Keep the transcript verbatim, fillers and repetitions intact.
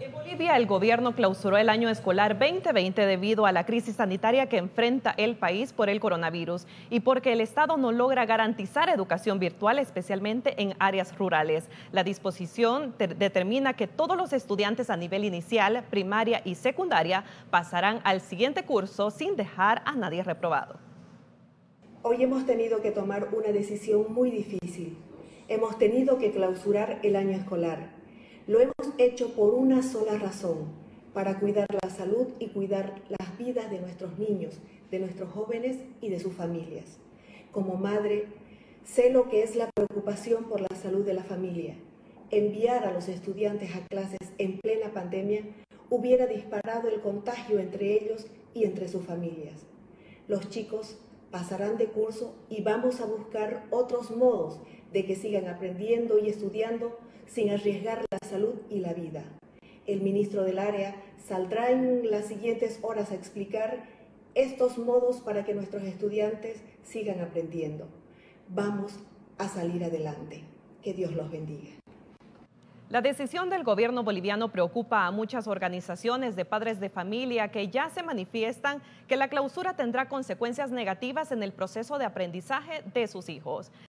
En Bolivia, el gobierno clausuró el año escolar veinte veinte debido a la crisis sanitaria que enfrenta el país por el coronavirus y porque el Estado no logra garantizar educación virtual, especialmente en áreas rurales. La disposición determina que todos los estudiantes a nivel inicial, primaria y secundaria pasarán al siguiente curso sin dejar a nadie reprobado. Hoy hemos tenido que tomar una decisión muy difícil. Hemos tenido que clausurar el año escolar. Lo hemos hecho por una sola razón, para cuidar la salud y cuidar las vidas de nuestros niños, de nuestros jóvenes y de sus familias. Como madre, sé lo que es la preocupación por la salud de la familia. Enviar a los estudiantes a clases en plena pandemia hubiera disparado el contagio entre ellos y entre sus familias. Los chicos pasarán de curso y vamos a buscar otros modos de que sigan aprendiendo y estudiando sin arriesgar la salud y la vida. El ministro del área saldrá en las siguientes horas a explicar estos modos para que nuestros estudiantes sigan aprendiendo. Vamos a salir adelante. Que Dios los bendiga. La decisión del gobierno boliviano preocupa a muchas organizaciones de padres de familia que ya se manifiestan que la clausura tendrá consecuencias negativas en el proceso de aprendizaje de sus hijos.